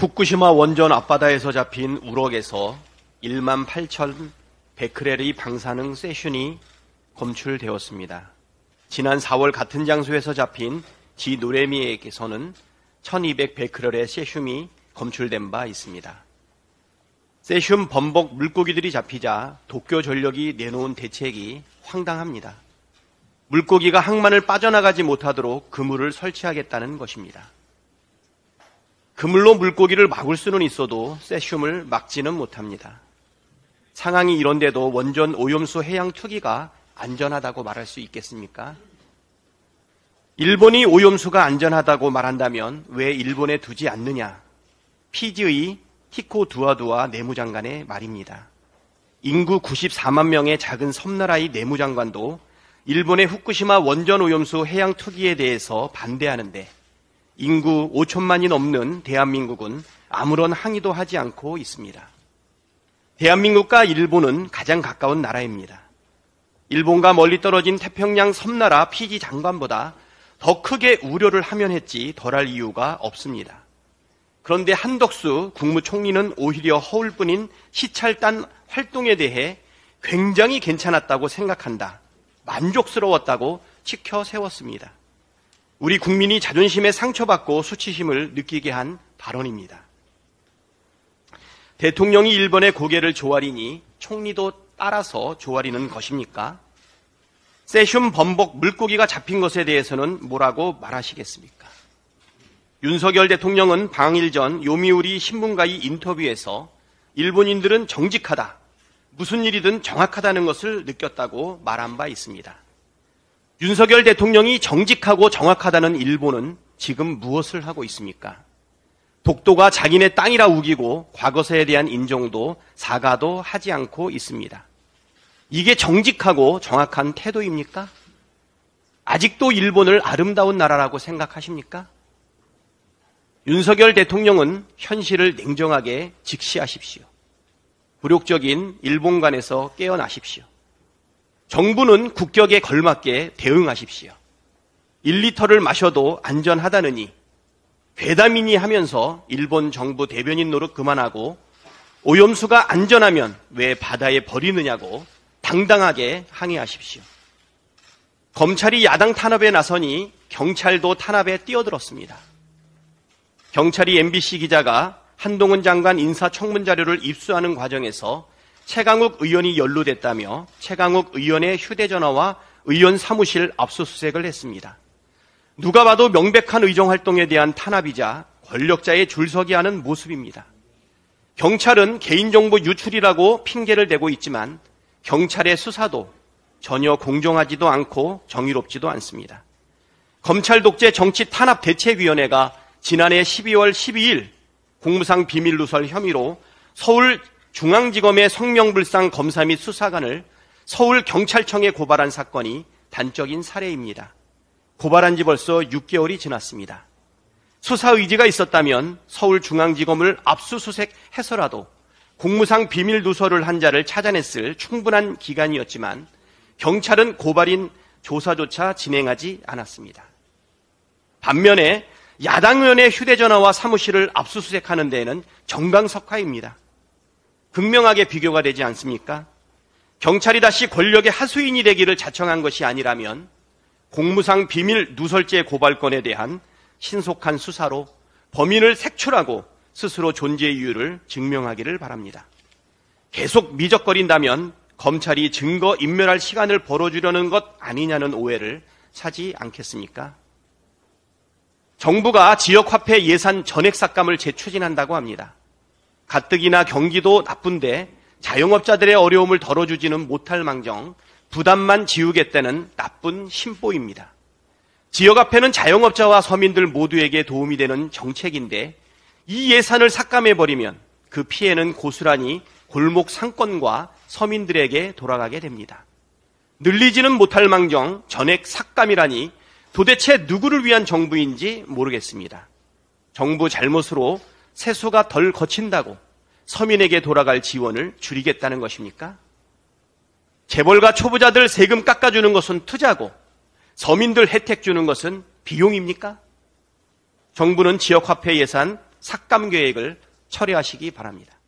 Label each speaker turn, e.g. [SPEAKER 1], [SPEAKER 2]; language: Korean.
[SPEAKER 1] 후쿠시마 원전 앞바다에서 잡힌 우럭에서 1만 8천 베크렐의 방사능 세슘이 검출되었습니다. 지난 4월 같은 장소에서 잡힌 지노레미에게서는 1200 베크렐의 세슘이 검출된 바 있습니다. 세슘 범벅 물고기들이 잡히자 도쿄 전력이 내놓은 대책이 황당합니다. 물고기가 항만을 빠져나가지 못하도록 그물을 설치하겠다는 것입니다. 그물로 물고기를 막을 수는 있어도 세슘을 막지는 못합니다. 상황이 이런데도 원전 오염수 해양 투기가 안전하다고 말할 수 있겠습니까? 일본이 오염수가 안전하다고 말한다면 왜 일본에 두지 않느냐? 피지의 티코 두아두아 내무장관의 말입니다. 인구 94만 명의 작은 섬나라의 내무장관도 일본의 후쿠시마 원전 오염수 해양 투기에 대해서 반대하는데 인구 5천만이 넘는 대한민국은 아무런 항의도 하지 않고 있습니다. 대한민국과 일본은 가장 가까운 나라입니다. 일본과 멀리 떨어진 태평양 섬나라 피지 장관보다 더 크게 우려를 하면 했지 덜할 이유가 없습니다. 그런데 한덕수 국무총리는 오히려 허울뿐인 시찰단 활동에 대해 굉장히 괜찮았다고 생각한다, 만족스러웠다고 치켜 세웠습니다. 우리 국민이 자존심에 상처받고 수치심을 느끼게 한 발언입니다. 대통령이 일본의 고개를 조아리니 총리도 따라서 조아리는 것입니까? 세슘 범벅 물고기가 잡힌 것에 대해서는 뭐라고 말하시겠습니까? 윤석열 대통령은 방일 전 요미우리 신문과의 인터뷰에서 일본인들은 정직하다, 무슨 일이든 정확하다는 것을 느꼈다고 말한 바 있습니다. 윤석열 대통령이 정직하고 정확하다는 일본은 지금 무엇을 하고 있습니까? 독도가 자기네 땅이라 우기고 과거사에 대한 인정도 사과도 하지 않고 있습니다. 이게 정직하고 정확한 태도입니까? 아직도 일본을 아름다운 나라라고 생각하십니까? 윤석열 대통령은 현실을 냉정하게 직시하십시오. 굴욕적인 일본관에서 깨어나십시오. 정부는 국격에 걸맞게 대응하십시오. 1리터를 마셔도 안전하다느니 괴담이니 하면서 일본 정부 대변인 노릇 그만하고 오염수가 안전하면 왜 바다에 버리느냐고 당당하게 항의하십시오. 검찰이 야당 탄압에 나서니 경찰도 탄압에 뛰어들었습니다. 경찰이 MBC 기자가 한동훈 장관 인사청문 자료를 입수하는 과정에서 최강욱 의원이 연루됐다며 최강욱 의원의 휴대전화와 의원 사무실 압수수색을 했습니다. 누가 봐도 명백한 의정활동에 대한 탄압이자 권력자의 줄서기 하는 모습입니다. 경찰은 개인정보 유출이라고 핑계를 대고 있지만 경찰의 수사도 전혀 공정하지도 않고 정의롭지도 않습니다. 검찰 독재 정치 탄압 대책위원회가 지난해 12월 12일 공무상 비밀 누설 혐의로 서울중앙지검의 성명불상 검사 및 수사관을 서울경찰청에 고발한 사건이 단적인 사례입니다. 고발한 지 벌써 6개월이 지났습니다. 수사 의지가 있었다면 서울중앙지검을 압수수색해서라도 공무상 비밀 누설을 한 자를 찾아냈을 충분한 기간이었지만 경찰은 고발인 조사조차 진행하지 않았습니다. 반면에 야당 의원의 휴대전화와 사무실을 압수수색하는 데에는 정강석화입니다. 극명하게 비교가 되지 않습니까? 경찰이 다시 권력의 하수인이 되기를 자청한 것이 아니라면 공무상 비밀 누설죄 고발건에 대한 신속한 수사로 범인을 색출하고 스스로 존재 이유를 증명하기를 바랍니다. 계속 미적거린다면 검찰이 증거 인멸할 시간을 벌어주려는 것 아니냐는 오해를 사지 않겠습니까? 정부가 지역화폐 예산 전액 삭감을 재추진한다고 합니다. 가뜩이나 경기도 나쁜데 자영업자들의 어려움을 덜어주지는 못할 망정 부담만 지우겠다는 나쁜 심보입니다. 지역화폐는 자영업자와 서민들 모두에게 도움이 되는 정책인데 이 예산을 삭감해버리면 그 피해는 고스란히 골목 상권과 서민들에게 돌아가게 됩니다. 늘리지는 못할 망정 전액 삭감이라니 도대체 누구를 위한 정부인지 모르겠습니다. 정부 잘못으로 세수가 덜 거친다고 서민에게 돌아갈 지원을 줄이겠다는 것입니까? 재벌가 초부자들 세금 깎아주는 것은 투자고 서민들 혜택 주는 것은 비용입니까? 정부는 지역화폐 예산 삭감 계획을 철회하시기 바랍니다.